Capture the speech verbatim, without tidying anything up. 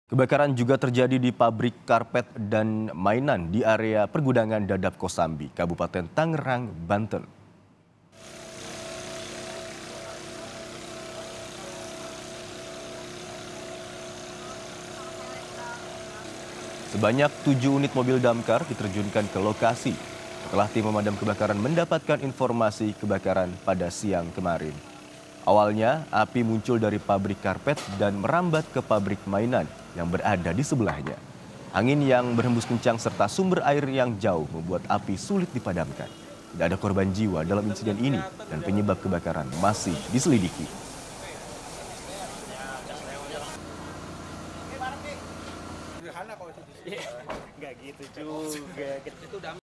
Kebakaran juga terjadi di pabrik karpet dan mainan di area pergudangan Dadap Kosambi, Kabupaten Tangerang, Banten. Sebanyak tujuh unit mobil damkar diterjunkan ke lokasi setelah tim pemadam kebakaran mendapatkan informasi kebakaran pada siang kemarin. Awalnya, api muncul dari pabrik karpet dan merambat ke pabrik mainan yang berada di sebelahnya. Angin yang berhembus kencang serta sumber air yang jauh membuat api sulit dipadamkan. Tidak ada korban jiwa dalam insiden ini dan penyebab kebakaran masih diselidiki. Nggak gitu juga.